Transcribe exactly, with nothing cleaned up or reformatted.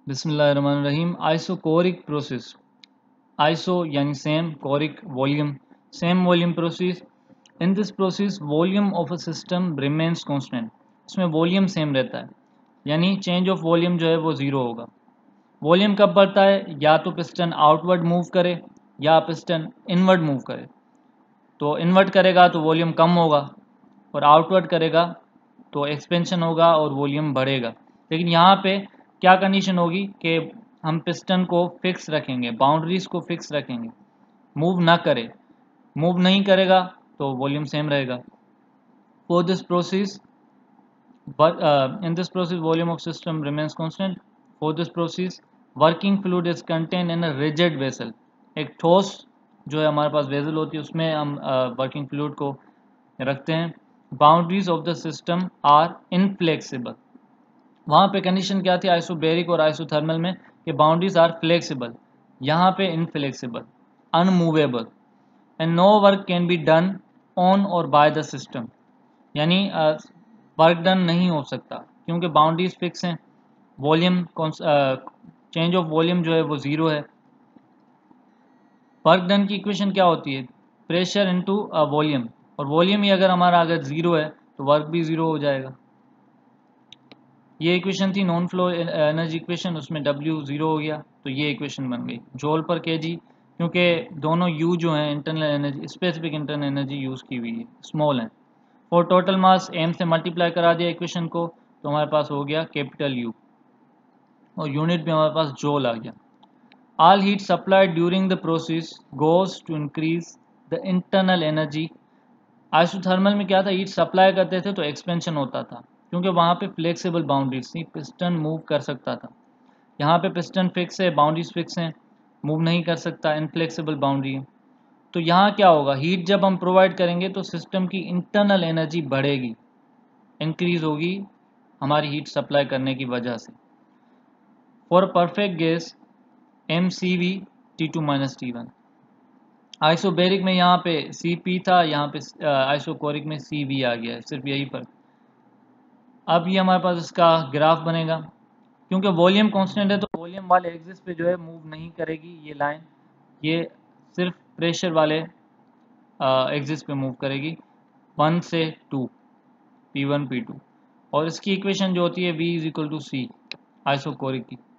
बिस्मिल्लाहिर्रहमानिर्रहीम। Isochoric process, iso यानी same, choric volume, same volume process. In this process volume of a system remains constant. इसमें volume same रहता है, यानी change of volume जो है वो ज़ीरो होगा। वॉल्यूम कब बढ़ता है? या तो पिस्टन आउटवर्ड मूव करे या पिस्टन इनवर्ड मूव करे। तो इनवर्ड करेगा तो वॉल्यूम कम होगा, और आउटवर्ड करेगा तो एक्सपेंशन होगा और वॉल्यूम बढ़ेगा। लेकिन यहाँ पे क्या कंडीशन होगी कि हम पिस्टन को फिक्स रखेंगे, बाउंड्रीज को फिक्स रखेंगे, मूव ना करे। मूव नहीं करेगा तो वॉल्यूम सेम रहेगा। For this process in this process volume of system remains constant. For this process working fluid is contain in a rigid vessel. एक ठोस जो है हमारे पास वेसल होती है, उसमें हम वर्किंग uh, फ्लूइड को रखते हैं। Boundaries of the system are inflexible. वहाँ पे कंडीशन क्या थी आइसोबेरिक और आइसोथर्मल में, कि बाउंड्रीज आर फ्लेक्सिबल, यहाँ पे inflexible, unmovable, and no work can be done on or by the system. यानी वर्क डन नहीं हो सकता क्योंकि बाउंड्रीज फिक्स हैं। वॉल्यूम चेंज ऑफ वॉल्यूम जो है वो ज़ीरो है। वर्क डन की इक्वेशन क्या होती है? प्रेशर इनटू वॉल्यूम, और वॉल्यूम ही अगर हमारा अगर ज़ीरो है तो वर्क भी ज़ीरो हो जाएगा। ये इक्वेशन थी नॉन फ्लो एनर्जी इक्वेशन, उसमें W ज़ीरो हो गया तो ये इक्वेशन बन गई जॉल पर केजी, क्योंकि दोनों U जो हैं internal energy, specific internal energy use की हुई है, स्मॉल है। और टोटल मास एम से मल्टीप्लाई करा दिया इक्वेशन को तो हमारे पास हो गया कैपिटल यू, और यूनिट में हमारे पास जॉल आ गया। All heat supplied during the process goes to increase the internal energy. Isothermal में क्या था, हीट सप्लाई करते थे तो एक्सपेंशन होता था, क्योंकि वहाँ पे फ्लेक्सिबल बाउंड्रीज थी, पिस्टन मूव कर सकता था। यहाँ पे पिस्टन फिक्स है, बाउंड्रीज फिक्स हैं, मूव नहीं कर सकता, इनफ्लेक्सिबल बाउंड्री है। तो यहाँ क्या होगा, हीट जब हम प्रोवाइड करेंगे तो सिस्टम की इंटरनल एनर्जी बढ़ेगी, इंक्रीज होगी हमारी हीट सप्लाई करने की वजह से। For perfect gas M C V T two minus T one. Isobaric में यहाँ पे सी पी था, यहाँ पे आइसोकोरिक में सी वी आ गया है, सिर्फ यही पर। अब ये हमारे पास इसका ग्राफ बनेगा, क्योंकि वॉल्यूम कांस्टेंट है तो वॉल्यूम वाले एक्सिस पे जो है मूव नहीं करेगी ये लाइन, ये सिर्फ प्रेशर वाले एक्सिस पे मूव करेगी, वन से two, P one P two. और इसकी इक्वेशन जो होती है V is equal to C isochoric की।